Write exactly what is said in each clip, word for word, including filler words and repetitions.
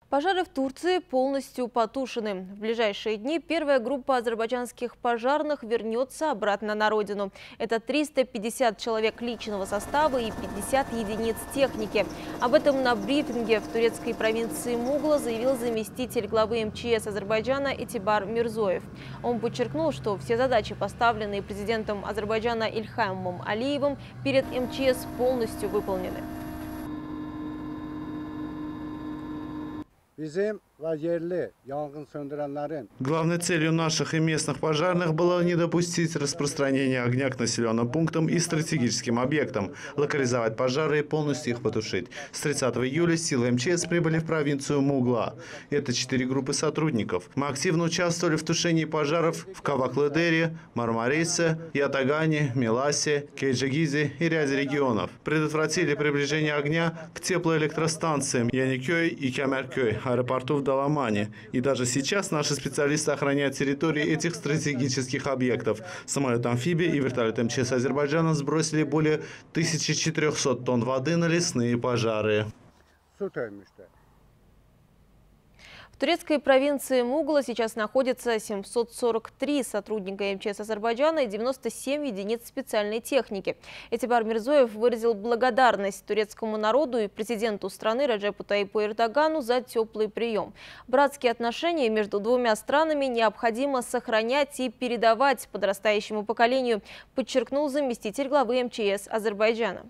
Пожары в Турции полностью потушены. В ближайшие дни первая группа азербайджанских пожарных вернется обратно на родину. Это триста пятьдесят человек личного состава и пятьдесят единиц техники. Об этом на брифинге в турецкой провинции Мугла заявил заместитель главы эм че эс Азербайджана Этибар Мирзоев. Он подчеркнул, что все задачи, поставленные президентом Азербайджана Ильхамом Алиевым перед эм че эс, полностью выполнены. Главной целью наших и местных пожарных было не допустить распространения огня к населенным пунктам и стратегическим объектам, локализовать пожары и полностью их потушить. С тридцатого июля силы эм че эс прибыли в провинцию Мугла. Это четыре группы сотрудников. Мы активно участвовали в тушении пожаров в Каваклыдере, Мармарисе, Ятагане, Миласе, Кейджигизе и ряде регионов. Предотвратили приближение огня к теплоэлектростанциям Яникёй и Кемеркёй, аэропорту в Даламане. И даже сейчас наши специалисты охраняют территории этих стратегических объектов. Самолет-амфибия и вертолет эм че эс Азербайджана сбросили более тысячи четырёхсот тонн воды на лесные пожары. В турецкой провинции Мугла сейчас находится семьсот сорок три сотрудника эм че эс Азербайджана и девяносто семь единиц специальной техники. Этибар Мирзоев выразил благодарность турецкому народу и президенту страны Реджепу Таипу Эрдогану за теплый прием. Братские отношения между двумя странами необходимо сохранять и передавать подрастающему поколению, подчеркнул заместитель главы эм че эс Азербайджана.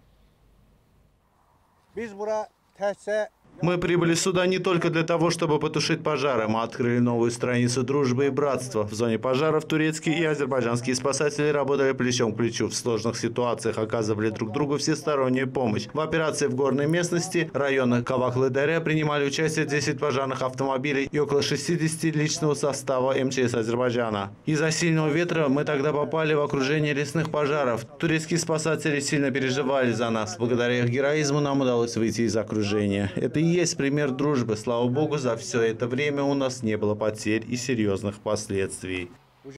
Мы прибыли сюда не только для того, чтобы потушить пожары. Мы открыли новую страницу дружбы и братства. В зоне пожаров турецкие и азербайджанские спасатели работали плечом к плечу. В сложных ситуациях оказывали друг другу всестороннюю помощь. В операции в горной местности района Каваклыдере принимали участие десять пожарных автомобилей и около шестидесяти личного состава эм че эс Азербайджана. Из-за сильного ветра мы тогда попали в окружение лесных пожаров. Турецкие спасатели сильно переживали за нас. Благодаря их героизму нам удалось выйти из окружения. Это и есть пример дружбы. Слава Богу, за все это время у нас не было потерь и серьезных последствий.